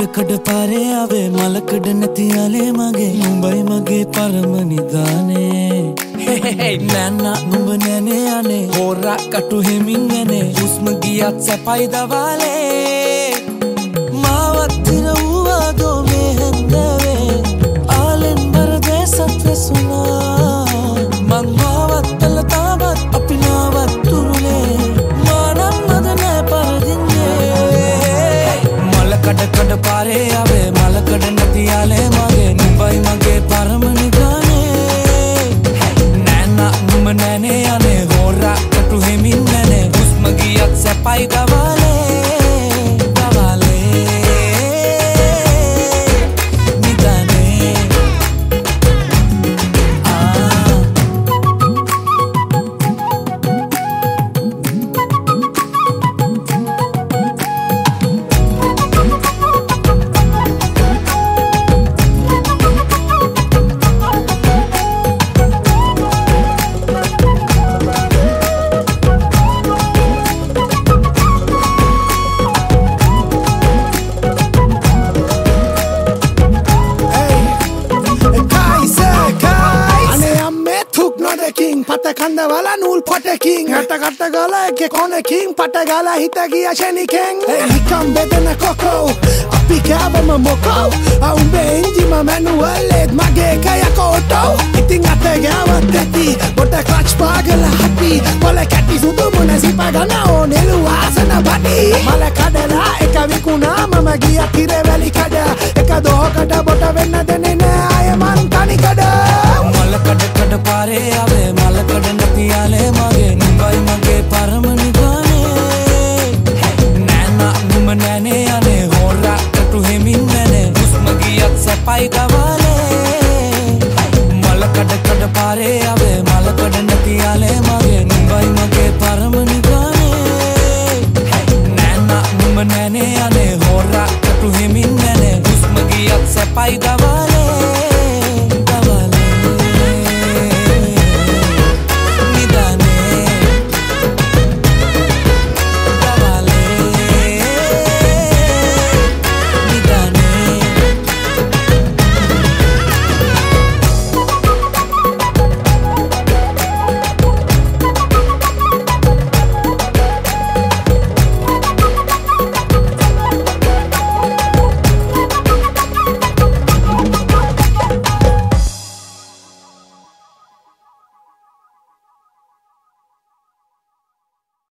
කඩ පාරේ ආවේ මලකඩ නැති යාලේ මගේ මුඹයි මගේ පරම නිදානේ නෑනා නුඹ නෑනේ අනේ හොරා කටු හිමින් යනේ හුස්ම ගියත් සැපයි දවාලේ මාවත් දිරවුවා දෝ මේ හැන්දවේ ආලෙන් බරදේ සත්වසුනා මං මාවත් පෙළ තාමත් අපි නාවත් තුරුලේ මානම් මද නෑ පරදින්නේ මලකඩ කඩ පාරේ ආවේ මලකඩ නැති යාලේ මගේ නුඹයි මගේ පරම නිදානේ නෑනා නුඹ නෑනේ අනේ හොරා කටු හිමින් නැනේ හුස්ම ගියත් සැපයි දවාලේ Kandawala nul pote king hata kata gala ke kone king pata gala hita giya sheni king hikam bedena koko api kaba moko umbe inji ma manual ed mage kaya koto iting ate gawa teti bota clutch pagala happy pole kati sudu mona sipagana onelu asana badi mala kadala eka vikuna mama giya tire veli kada eka do kada bota venna dene na ay man tani kada mala kada pare ave mala kada nati ale mage නුඹයි මගේ පරම නිදානේ නෑනා නුඹ නෑනේ අනේ හොරා කටු හිමින් නැනේ හුස්ම ගියත් සැපයි දවාලේ මල කඩ පාරේ ආවේ